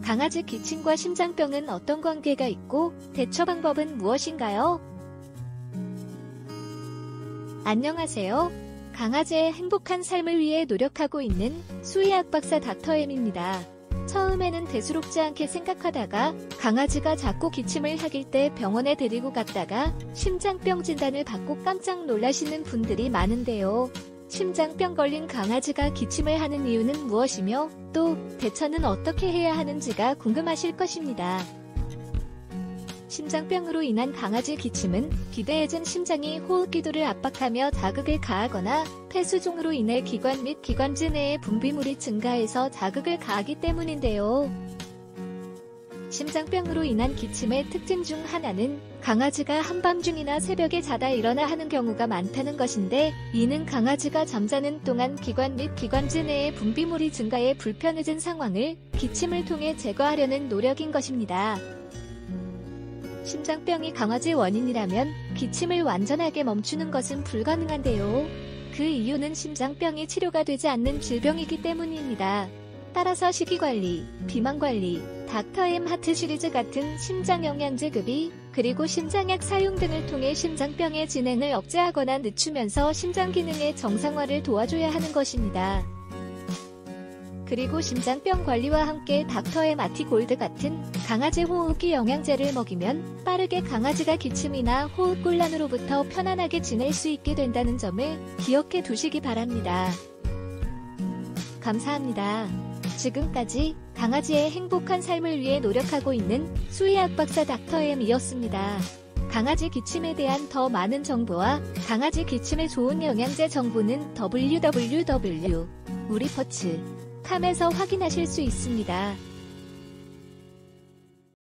강아지 기침과 심장병은 어떤 관계가 있고 대처 방법은 무엇인가요? 안녕하세요. 강아지의 행복한 삶을 위해 노력하고 있는 수의학 박사 닥터엠입니다. 처음에는 대수롭지 않게 생각하다가 강아지가 자꾸 기침을 하길 때 병원에 데리고 갔다가 심장병 진단을 받고 깜짝 놀라시는 분들이 많은데요. 심장병 걸린 강아지가 기침을 하는 이유는 무엇이며 또 대처는 어떻게 해야 하는지가 궁금하실 것입니다. 심장병으로 인한 강아지 기침은 비대해진 심장이 호흡기도를 압박하며 자극을 가하거나 폐수종으로 인해 기관 및 기관지 내의 분비물이 증가해서 자극을 가하기 때문인데요. 심장병으로 인한 기침의 특징 중 하나는 강아지가 한밤중이나 새벽에 자다 일어나 하는 경우가 많다는 것인데, 이는 강아지가 잠자는 동안 기관 및 기관지 내의 분비물이 증가해 불편해진 상황을 기침을 통해 제거하려는 노력인 것입니다. 심장병이 강아지 원인이라면 기침을 완전하게 멈추는 것은 불가능한데요. 그 이유는 심장병이 치료가 되지 않는 질병이기 때문입니다. 따라서 식이관리, 비만관리, 닥터엠 하트 시리즈 같은 심장영양제 급이, 그리고 심장약 사용 등을 통해 심장병의 진행을 억제하거나 늦추면서 심장 기능의 정상화를 도와줘야 하는 것입니다. 그리고 심장병 관리와 함께 닥터엠 아티골드 같은 강아지 호흡기 영양제를 먹이면 빠르게 강아지가 기침이나 호흡곤란으로부터 편안하게 지낼 수 있게 된다는 점을 기억해 두시기 바랍니다. 감사합니다. 지금까지 강아지의 행복한 삶을 위해 노력하고 있는 수의학 박사 닥터엠이었습니다. 강아지 기침에 대한 더 많은 정보와 강아지 기침에 좋은 영양제 정보는 www.우리퍼츠.com에서 확인하실 수 있습니다.